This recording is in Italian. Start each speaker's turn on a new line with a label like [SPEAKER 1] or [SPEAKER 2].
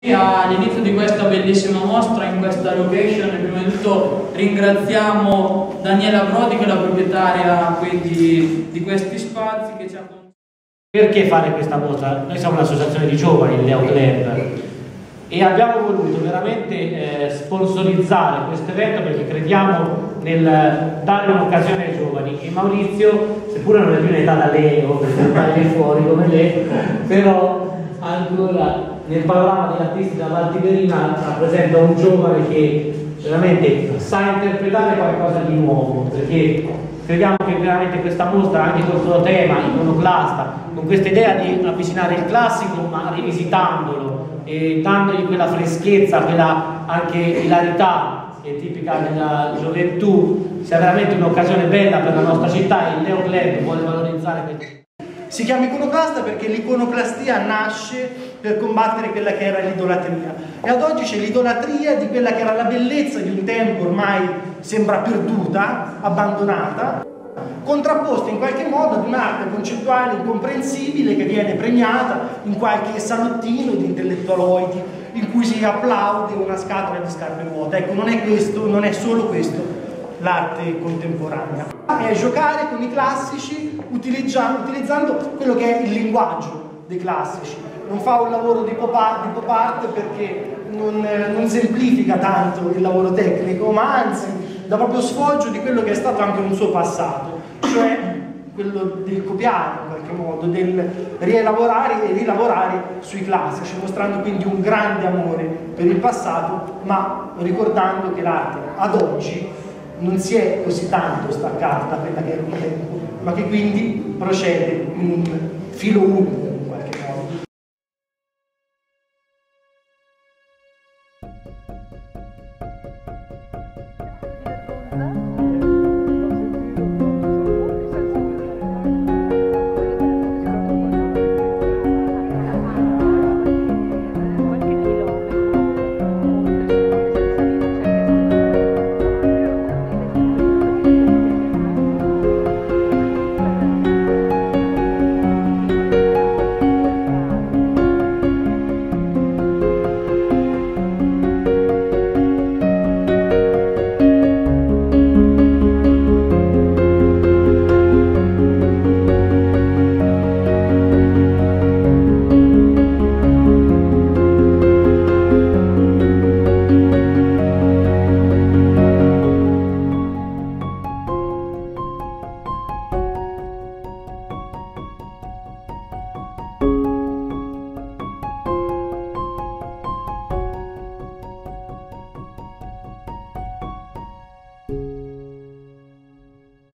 [SPEAKER 1] All'inizio di questa bellissima mostra, in questa location, prima di tutto ringraziamo Daniela Brodi, che è la proprietaria quindi di questi spazi, che ci ha...
[SPEAKER 2] Perché fare questa mostra? Noi siamo un'associazione di giovani, il Leo Club, e abbiamo voluto veramente sponsorizzare questo evento perché crediamo nel dare un'occasione ai giovani. E Maurizio, seppure non è più in età da Leo, perché ormai è fuori come lei, però ancora nel panorama degli artisti della Val Tiberina rappresenta un giovane che veramente sa interpretare qualcosa di nuovo, perché crediamo che veramente questa mostra, anche con il suo tema iconoclasta, con questa idea di avvicinare il classico ma rivisitandolo e dandogli quella freschezza, quella anche ilarità che è tipica della gioventù, sia veramente un'occasione bella per la nostra città. Il Leo Club vuole valorizzare questo.
[SPEAKER 3] Si chiama iconoclasta perché l'iconoclastia nasce per combattere quella che era l'idolatria, e ad oggi c'è l'idolatria di quella che era la bellezza di un tempo ormai sembra perduta, abbandonata, contrapposta in qualche modo ad un'arte concettuale incomprensibile che viene premiata in qualche salottino di intellettualoidi in cui si applaude una scatola di scarpe vuote. Ecco, non è questo, non è solo questo l'arte contemporanea, è giocare con i classici utilizzando quello che è il linguaggio dei classici. Non fa un lavoro di pop art perché non semplifica tanto il lavoro tecnico, ma anzi dà proprio sfoggio di quello che è stato anche un suo passato, cioè quello del copiare in qualche modo, del rielaborare e rilavorare sui classici, mostrando quindi un grande amore per il passato, ma ricordando che l'arte ad oggi non si è così tanto staccata da quella che era un tempo, ma che quindi procede in un filo unico.